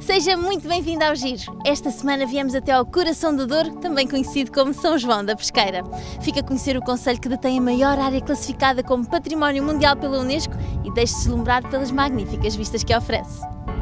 Seja muito bem-vindo ao Giro. Esta semana viemos até ao Coração do Douro, também conhecido como São João da Pesqueira. Fica a conhecer o concelho que detém a maior área classificada como Património Mundial pela Unesco e deixe-se deslumbrar pelas magníficas vistas que oferece.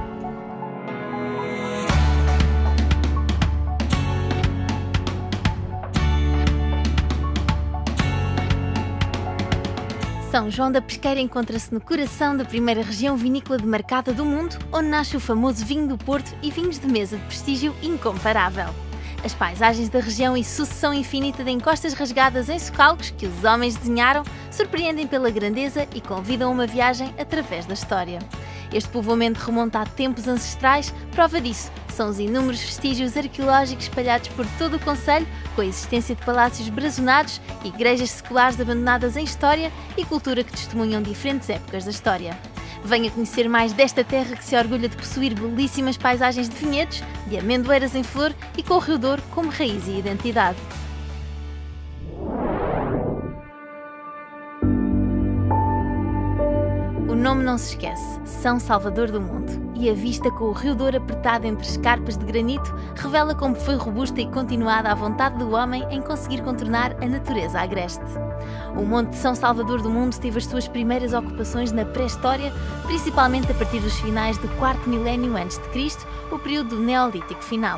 São João da Pesqueira encontra-se no coração da primeira região vinícola demarcada do mundo, onde nasce o famoso vinho do Porto e vinhos de mesa de prestígio incomparável. As paisagens da região e sucessão infinita de encostas rasgadas em socalcos que os homens desenharam surpreendem pela grandeza e convidam a uma viagem através da história. Este povoamento remonta a tempos ancestrais, prova disso são os inúmeros vestígios arqueológicos espalhados por todo o concelho, com a existência de palácios brazonados e igrejas seculares abandonadas em história e cultura que testemunham diferentes épocas da história. Venha conhecer mais desta terra que se orgulha de possuir belíssimas paisagens de vinhedos, de amendoeiras em flor e com o Rio Douro como raiz e identidade. O nome não se esquece, São Salvador do Mundo, e a vista com o Rio Douro apertado entre escarpas de granito revela como foi robusta e continuada a vontade do homem em conseguir contornar a natureza agreste. O Monte de São Salvador do Mundo teve as suas primeiras ocupações na pré-história, principalmente a partir dos finais do 4º milénio a.C., o período do Neolítico final.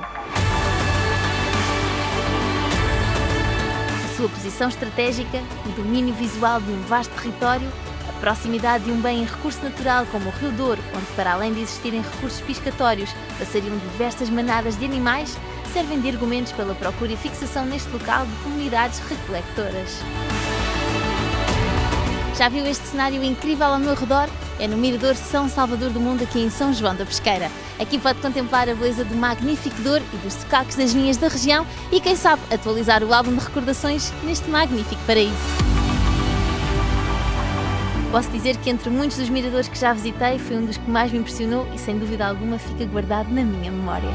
A sua posição estratégica, o domínio visual de um vasto território, a proximidade de um bem em recurso natural como o Rio Douro, onde para além de existirem recursos piscatórios, passariam diversas manadas de animais, servem de argumentos pela procura e fixação neste local de comunidades recolectoras. Já viu este cenário incrível ao meu redor? É no Mirador São Salvador do Mundo, aqui em São João da Pesqueira. Aqui pode contemplar a beleza do magnífico Douro e dos socalcos das vinhas da região e, quem sabe, atualizar o álbum de recordações neste magnífico paraíso. Posso dizer que entre muitos dos miradores que já visitei, foi um dos que mais me impressionou e sem dúvida alguma fica guardado na minha memória.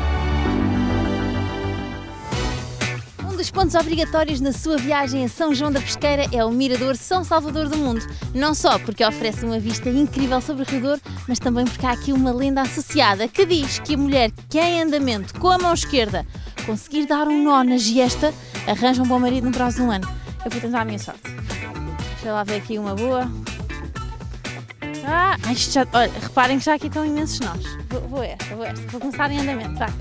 Um dos pontos obrigatórios na sua viagem a São João da Pesqueira é o Mirador São Salvador do Mundo. Não só porque oferece uma vista incrível sobre o Rio Douro, mas também porque há aqui uma lenda associada que diz que a mulher que em andamento com a mão esquerda conseguir dar um nó na giesta, arranja um bom marido no prazo de um ano. Eu vou tentar a minha sorte. Deixa lá ver aqui uma boa. Isto já, olha, reparem que já aqui estão imensos nós. Vou esta. Vou começar em andamento, tá?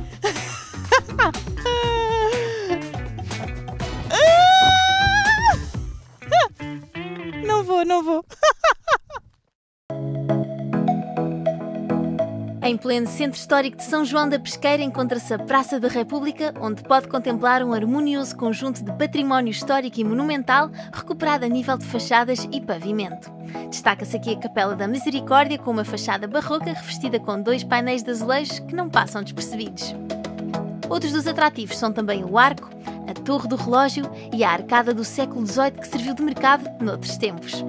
Não vou. Em pleno centro histórico de São João da Pesqueira encontra-se a Praça da República, onde pode contemplar um harmonioso conjunto de património histórico e monumental recuperado a nível de fachadas e pavimento. Destaca-se aqui a Capela da Misericórdia com uma fachada barroca revestida com 2 painéis de azulejos que não passam despercebidos. Outros dos atrativos são também o arco, a torre do relógio e a arcada do século XVIII que serviu de mercado noutros tempos.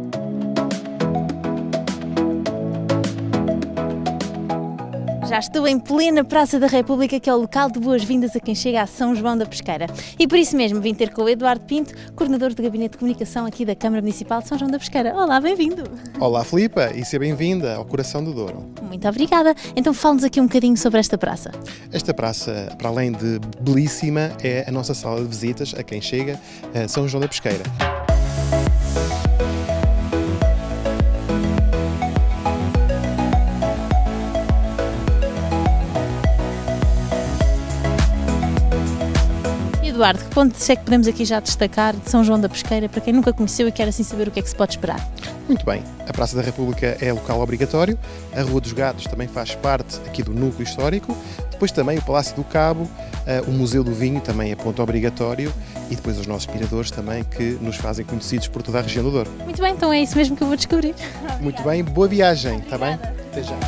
Já estou em plena Praça da República, que é o local de boas-vindas a quem chega a São João da Pesqueira. E por isso mesmo vim ter com o Eduardo Pinto, coordenador do Gabinete de Comunicação aqui da Câmara Municipal de São João da Pesqueira. Olá, bem-vindo! Olá, Filipa, e seja bem-vinda ao Coração do Douro. Muito obrigada. Então fale-nos aqui um bocadinho sobre esta praça. Esta praça, para além de belíssima, é a nossa sala de visitas a quem chega a São João da Pesqueira. Eduardo, que pontos é que podemos aqui já destacar de São João da Pesqueira para quem nunca conheceu e quer assim saber o que é que se pode esperar? Muito bem, a Praça da República é local obrigatório, a Rua dos Gatos também faz parte aqui do núcleo histórico, depois também o Palácio do Cabo, o Museu do Vinho também é ponto obrigatório e depois os nossos miradores também que nos fazem conhecidos por toda a região do Douro. Muito bem, então é isso mesmo que eu vou descobrir. Muito bem, boa viagem, está bem? Até já.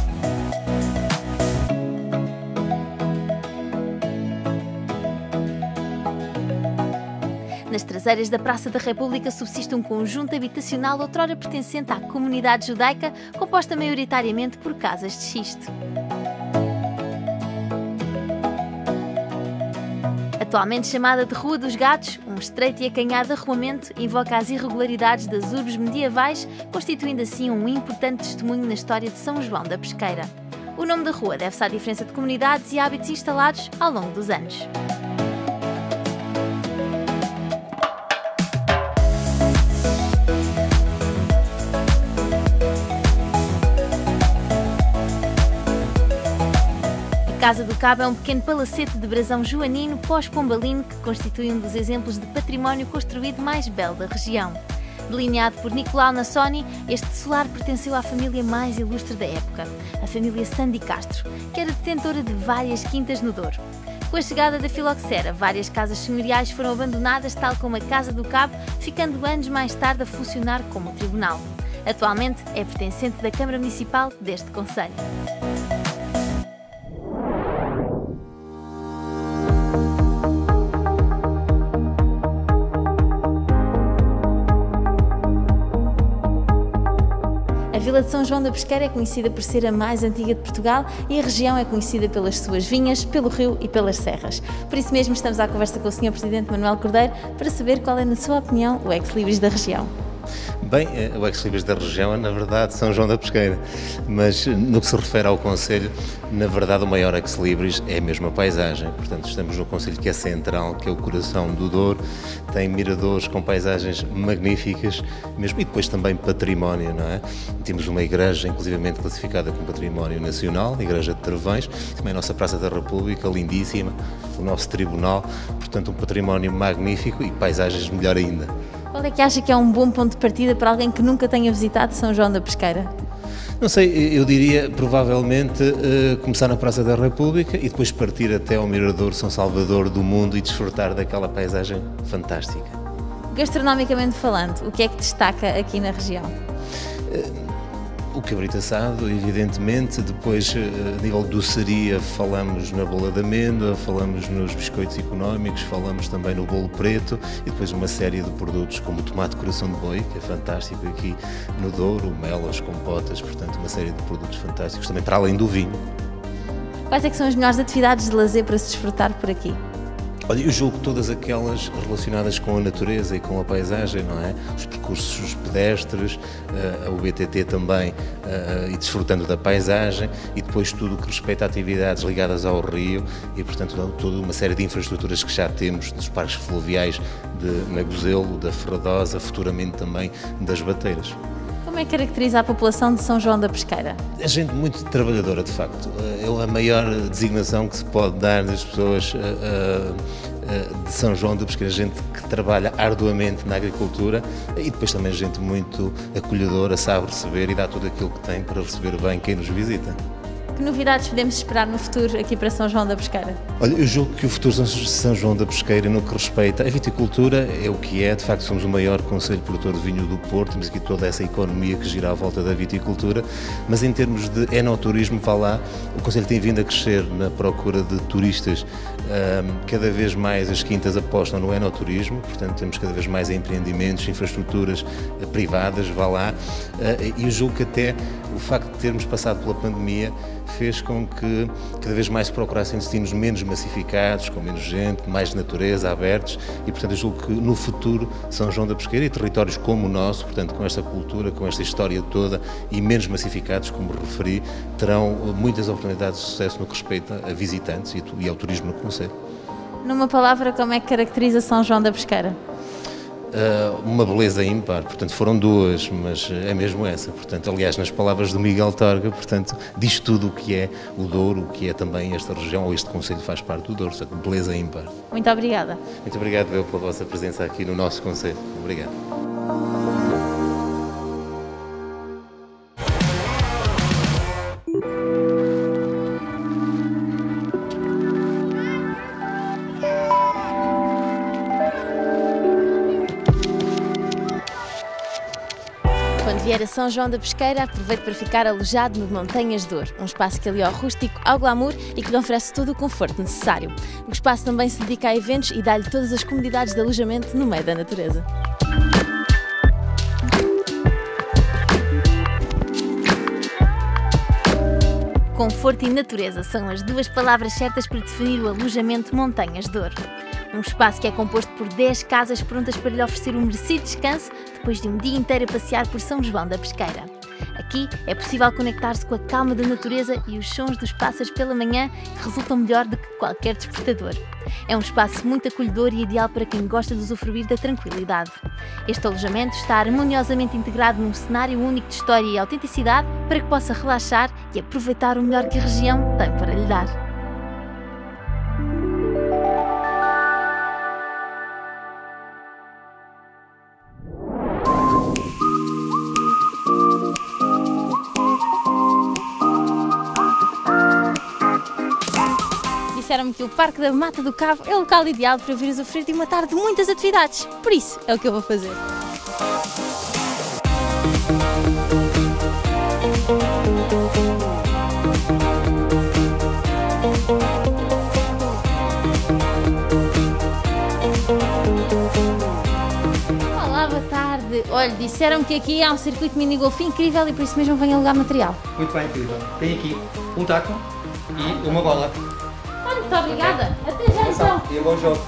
Nas traseiras da Praça da República subsiste um conjunto habitacional outrora pertencente à comunidade judaica, composta maioritariamente por casas de xisto. Atualmente chamada de Rua dos Gatos, um estreito e acanhado arruamento invoca as irregularidades das urbes medievais, constituindo assim um importante testemunho na história de São João da Pesqueira. O nome da rua deve-se à diferença de comunidades e hábitos instalados ao longo dos anos. A Casa do Cabo é um pequeno palacete de brasão joanino pós-pombalino que constitui um dos exemplos de património construído mais belo da região. Delineado por Nicolau Nassoni, este solar pertenceu à família mais ilustre da época, a família Sandi Castro, que era detentora de várias quintas no Douro. Com a chegada da filoxera, várias casas senhoriais foram abandonadas, tal como a Casa do Cabo, ficando anos mais tarde a funcionar como tribunal. Atualmente é pertencente da Câmara Municipal deste concelho. A Vila de São João da Pesqueira é conhecida por ser a mais antiga de Portugal e a região é conhecida pelas suas vinhas, pelo rio e pelas serras. Por isso mesmo estamos à conversa com o Sr. Presidente Manuel Cordeiro para saber qual é, na sua opinião, o ex-libris da região. Bem, o ex-libris da região é, na verdade, São João da Pesqueira, mas no que se refere ao concelho, na verdade o maior ex-libris é mesmo a paisagem. Portanto, estamos no concelho que é central, que é o coração do Douro, tem miradores com paisagens magníficas, mesmo, e depois também património, não é? Temos uma igreja, inclusivamente classificada como património nacional, a Igreja de Trevões, também a nossa Praça da República, lindíssima, o nosso tribunal, portanto um património magnífico e paisagens melhor ainda. Qual é que acha que é um bom ponto de partida para alguém que nunca tenha visitado São João da Pesqueira? Não sei, eu diria provavelmente começar na Praça da República e depois partir até ao Mirador São Salvador do Mundo e desfrutar daquela paisagem fantástica. Gastronomicamente falando, o que é que destaca aqui na região? O cabrito assado, evidentemente, depois a nível de doçaria falamos na bola de amêndoa, falamos nos biscoitos económicos, falamos também no bolo preto e depois uma série de produtos como o tomate coração de boi, que é fantástico aqui no Douro, melas, compotas, portanto uma série de produtos fantásticos, também para além do vinho. Quais é que são as melhores atividades de lazer para se desfrutar por aqui? Olha, eu julgo todas aquelas relacionadas com a natureza e com a paisagem, não é? Os percursos pedestres, o BTT também, e desfrutando da paisagem, e depois tudo o que respeita a atividades ligadas ao rio e, portanto, toda uma série de infraestruturas que já temos, dos parques fluviais de Nagozelo, da Ferradosa, futuramente também das Bateiras. Como é que caracteriza a população de São João da Pesqueira? É gente muito trabalhadora, de facto. É a maior designação que se pode dar das pessoas de São João da Pesqueira, gente que trabalha arduamente na agricultura e depois também gente muito acolhedora, sabe receber e dá tudo aquilo que tem para receber bem quem nos visita. Que novidades podemos esperar no futuro aqui para São João da Pesqueira? Olha, eu julgo que o futuro de São João da Pesqueira, no que respeita à viticultura, é o que é. De facto, somos o maior concelho produtor de vinho do Porto, temos aqui toda essa economia que gira à volta da viticultura, mas em termos de enoturismo, vá lá, o concelho tem vindo a crescer na procura de turistas. Cada vez mais as quintas apostam no enoturismo, portanto temos cada vez mais empreendimentos, infraestruturas privadas, vá lá, e eu julgo que até o facto de termos passado pela pandemia fez com que cada vez mais se procurassem destinos menos massificados, com menos gente, mais natureza, abertos, e portanto eu julgo que no futuro São João da Pesqueira e territórios como o nosso, portanto com esta cultura, com esta história toda e menos massificados, como referi, terão muitas oportunidades de sucesso no que respeita a visitantes e ao turismo no concelho. Numa palavra, como é que caracteriza São João da Pesqueira? Uma beleza ímpar, portanto foram duas, mas é mesmo essa, portanto, aliás, nas palavras do Miguel Torga, portanto, diz tudo o que é o Douro, o que é também esta região, ou este concelho faz parte do Douro, portanto, beleza ímpar. Muito obrigada. Muito obrigado, eu, pela vossa presença aqui no nosso concelho. Obrigado. Quando vier a São João da Pesqueira, aproveite para ficar alojado no Montanhas de Douro, um espaço que aliou ao rústico, ao glamour e que lhe oferece todo o conforto necessário. O espaço também se dedica a eventos e dá-lhe todas as comodidades de alojamento no meio da natureza. Conforto e natureza são as duas palavras certas para definir o alojamento Montanhas de Douro. Um espaço que é composto por 10 casas prontas para lhe oferecer um merecido descanso depois de um dia inteiro a passear por São João da Pesqueira. Aqui é possível conectar-se com a calma da natureza e os sons dos pássaros pela manhã, que resultam melhor do que qualquer despertador. É um espaço muito acolhedor e ideal para quem gosta de usufruir da tranquilidade. Este alojamento está harmoniosamente integrado num cenário único de história e autenticidade para que possa relaxar e aproveitar o melhor que a região tem para lhe dar. Disseram-me que o Parque da Mata do Cabo é o local ideal para vir usufruir de uma tarde de muitas atividades. Por isso, é o que eu vou fazer. Olá, boa tarde. Olha, disseram-me que aqui há um circuito de mini-golf incrível e por isso mesmo venho alugar material. Muito bem, querida. Tem aqui um taco e uma bola. Muito obrigada. Até já então. E um bom jogo.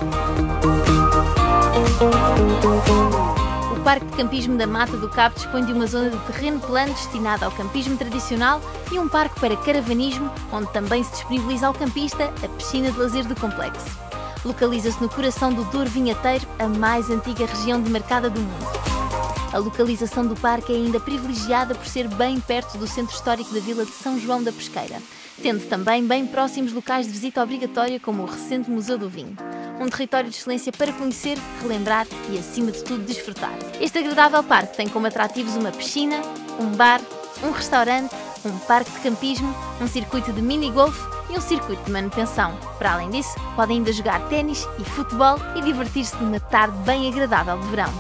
O Parque de Campismo da Mata do Cabo dispõe de uma zona de terreno plano destinada ao campismo tradicional e um parque para caravanismo, onde também se disponibiliza ao campista a piscina de lazer do complexo. Localiza-se no coração do Douro Vinheteiro, a mais antiga região demarcada do mundo. A localização do parque é ainda privilegiada por ser bem perto do centro histórico da vila de São João da Pesqueira, tendo também bem próximos locais de visita obrigatória como o recente Museu do Vinho. Um território de excelência para conhecer, relembrar e, acima de tudo, desfrutar. Este agradável parque tem como atrativos uma piscina, um bar, um restaurante, um parque de campismo, um circuito de mini-golf e um circuito de manutenção. Para além disso, podem ainda jogar ténis e futebol e divertir-se numa tarde bem agradável de verão.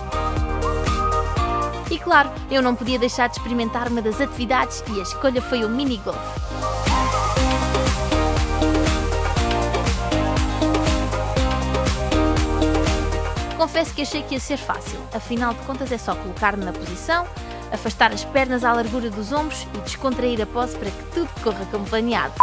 E claro, eu não podia deixar de experimentar uma das atividades e a escolha foi o mini-golf. Confesso que achei que ia ser fácil, afinal de contas é só colocar-me na posição, afastar as pernas à largura dos ombros e descontrair a posse para que tudo corra como planeado.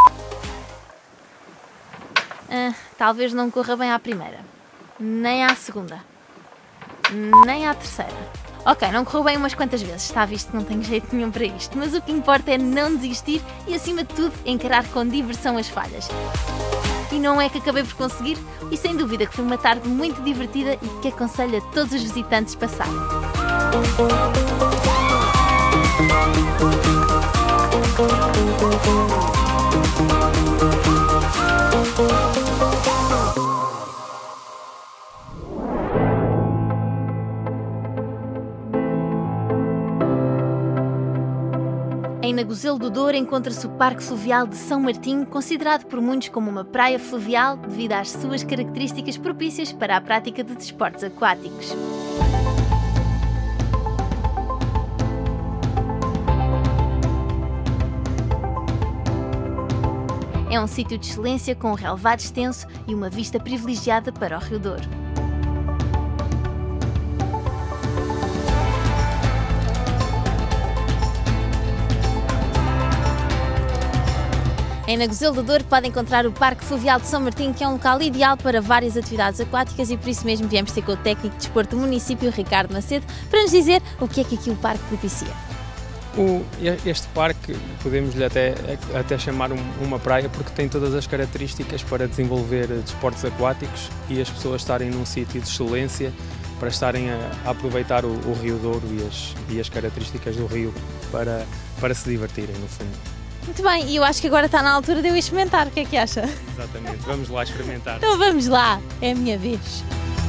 Talvez não corra bem à primeira, nem à segunda, nem à terceira. Ok, não correu bem umas quantas vezes, está visto que não tenho jeito nenhum para isto, mas o que importa é não desistir e, acima de tudo, encarar com diversão as falhas. E não é que acabei por conseguir, e sem dúvida que foi uma tarde muito divertida e que aconselho a todos os visitantes passar. Em Nagozelo do Douro encontra-se o Parque Fluvial de São Martinho, considerado por muitos como uma praia fluvial devido às suas características propícias para a prática de desportos aquáticos. É um sítio de excelência com um relevado extenso e uma vista privilegiada para o Rio Douro. Em Nagozelo do Douro pode encontrar o Parque Fluvial de São Martinho, que é um local ideal para várias atividades aquáticas e por isso mesmo viemos ter com o técnico de desporto do município, Ricardo Macedo, para nos dizer o que é que aqui o parque propicia. Este parque podemos-lhe até chamar uma praia porque tem todas as características para desenvolver desportos aquáticos e as pessoas estarem num sítio de excelência para estarem a aproveitar o Rio Douro e as características do rio para se divertirem, no fundo. Muito bem, e eu acho que agora está na altura de eu experimentar, o que é que acha? Exatamente, vamos lá experimentar. Então vamos lá, é a minha vez.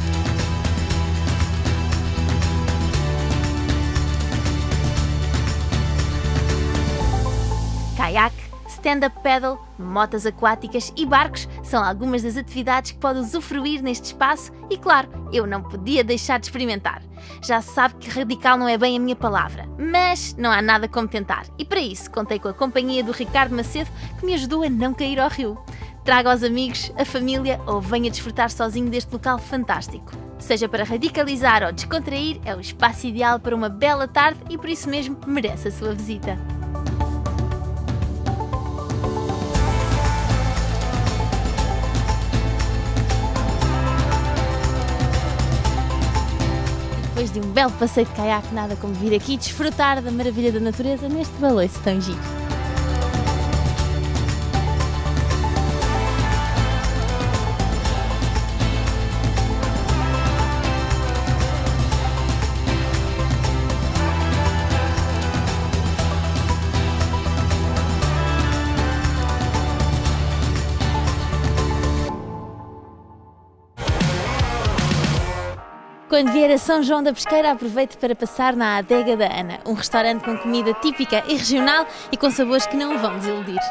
Caiaque, stand-up paddle, motas aquáticas e barcos são algumas das atividades que pode usufruir neste espaço e, claro, eu não podia deixar de experimentar. Já se sabe que radical não é bem a minha palavra, mas não há nada como tentar e para isso contei com a companhia do Ricardo Macedo que me ajudou a não cair ao rio. Traga aos amigos, a família ou venha desfrutar sozinho deste local fantástico. Seja para radicalizar ou descontrair, é o espaço ideal para uma bela tarde e por isso mesmo merece a sua visita. depois de um belo passeio de caiaque, nada como vir aqui desfrutar da maravilha da natureza neste baloiço tão giro. Quando vier a São João da Pesqueira, aproveite para passar na Adega da Ana, um restaurante com comida típica e regional e com sabores que não o vão desiludir.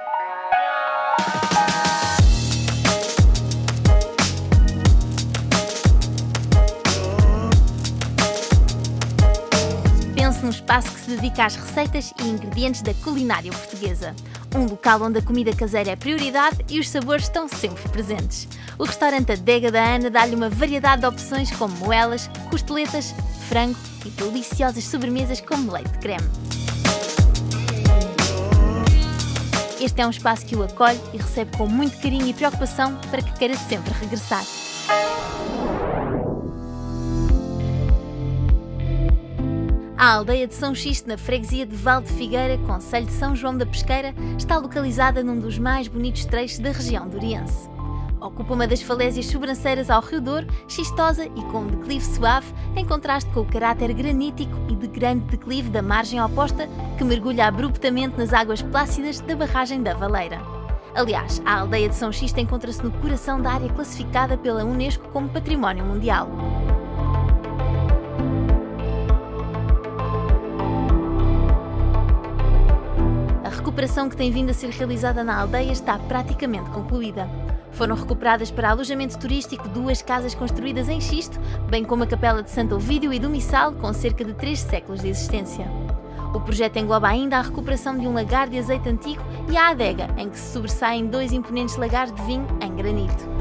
Pense num espaço que se dedica às receitas e ingredientes da culinária portuguesa. Um local onde a comida caseira é prioridade e os sabores estão sempre presentes. O restaurante Adega da Ana dá-lhe uma variedade de opções como moelas, costeletas, frango e deliciosas sobremesas como leite de creme. Este é um espaço que o acolhe e recebe com muito carinho e preocupação para que queira sempre regressar. A aldeia de São Xisto, na freguesia de Val de Figueira, concelho de São João da Pesqueira, está localizada num dos mais bonitos trechos da região doriense. Ocupa uma das falésias sobranceiras ao Rio Douro, xistosa e com um declive suave, em contraste com o caráter granítico e de grande declive da margem oposta, que mergulha abruptamente nas águas plácidas da barragem da Valeira. Aliás, a aldeia de São Xisto encontra-se no coração da área classificada pela Unesco como Património Mundial. A recuperação que tem vindo a ser realizada na aldeia está praticamente concluída. Foram recuperadas para alojamento turístico 2 casas construídas em xisto, bem como a capela de Santo Ovídio e do Missal, com cerca de 3 séculos de existência. O projeto engloba ainda a recuperação de um lagar de azeite antigo e a adega, em que se sobressaem 2 imponentes lagares de vinho em granito.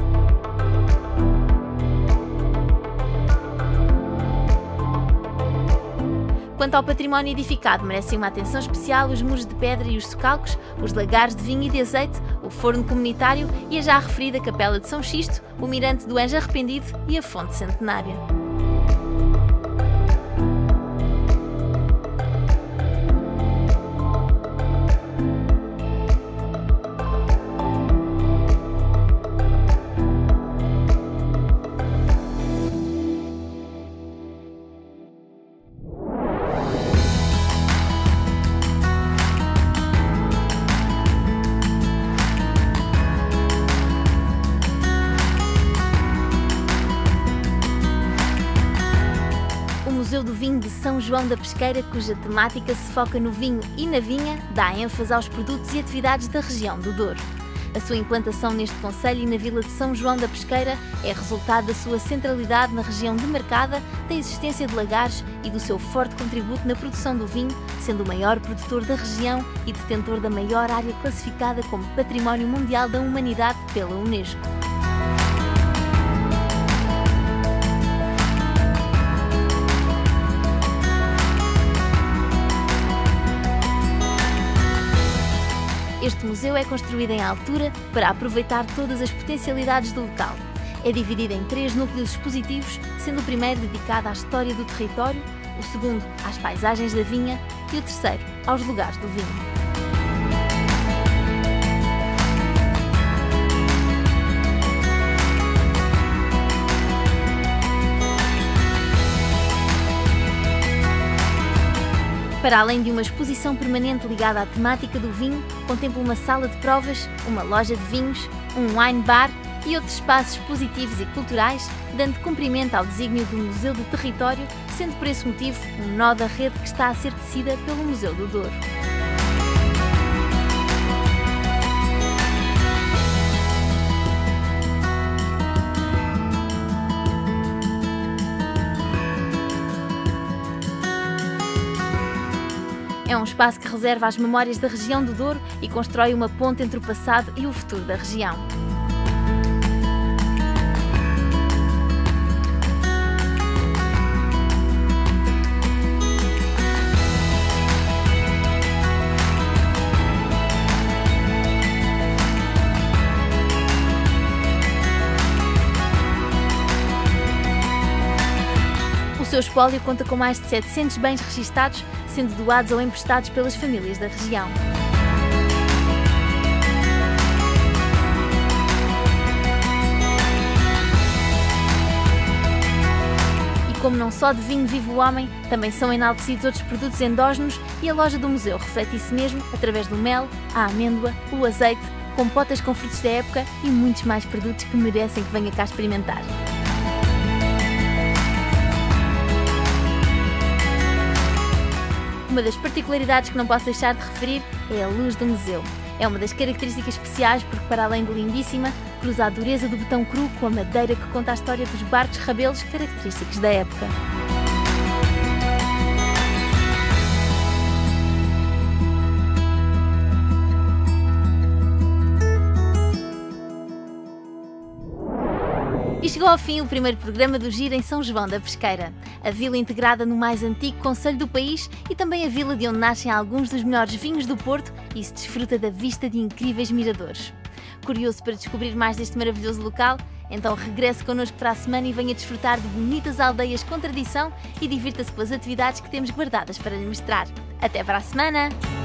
Quanto ao património edificado, merecem uma atenção especial os muros de pedra e os socalcos, os lagares de vinho e de azeite, o forno comunitário e a já referida Capela de São Xisto, o mirante do Anjo Arrependido e a fonte centenária. Museu do Vinho de São João da Pesqueira, cuja temática se foca no vinho e na vinha, dá ênfase aos produtos e atividades da região do Douro. A sua implantação neste concelho e na vila de São João da Pesqueira é resultado da sua centralidade na região demarcada, da existência de lagares e do seu forte contributo na produção do vinho, sendo o maior produtor da região e detentor da maior área classificada como Património Mundial da Humanidade pela Unesco. Este museu é construído em altura para aproveitar todas as potencialidades do local. É dividido em 3 núcleos expositivos, sendo o primeiro dedicado à história do território, o segundo às paisagens da vinha e o terceiro aos lugares do vinho. Para além de uma exposição permanente ligada à temática do vinho, contempla uma sala de provas, uma loja de vinhos, um wine bar e outros espaços expositivos e culturais, dando cumprimento ao desígnio do Museu do Território, sendo por esse motivo um nó da rede que está a ser tecida pelo Museu do Douro. É um espaço que reserva as memórias da região do Douro e constrói uma ponte entre o passado e o futuro da região. O seu espólio conta com mais de 700 bens registados, sendo doados ou emprestados pelas famílias da região. Como não só de vinho vive o homem, também são enaltecidos outros produtos endógenos e a loja do museu reflete isso mesmo através do mel, a amêndoa, o azeite, compotas com frutos da época e muitos mais produtos que merecem que venha cá experimentar. Uma das particularidades que não posso deixar de referir é a luz do museu. É uma das características especiais porque, para além de lindíssima, cruza a dureza do betão cru com a madeira que conta a história dos barcos rabelos característicos da época. E chegou ao fim o primeiro programa do Giro em São João da Pesqueira, a vila integrada no mais antigo concelho do país e também a vila de onde nascem alguns dos melhores vinhos do Porto e se desfruta da vista de incríveis miradores. Curioso para descobrir mais deste maravilhoso local? Então regresse connosco para a semana e venha desfrutar de bonitas aldeias com tradição e divirta-se com as atividades que temos guardadas para lhe mostrar. Até para a semana!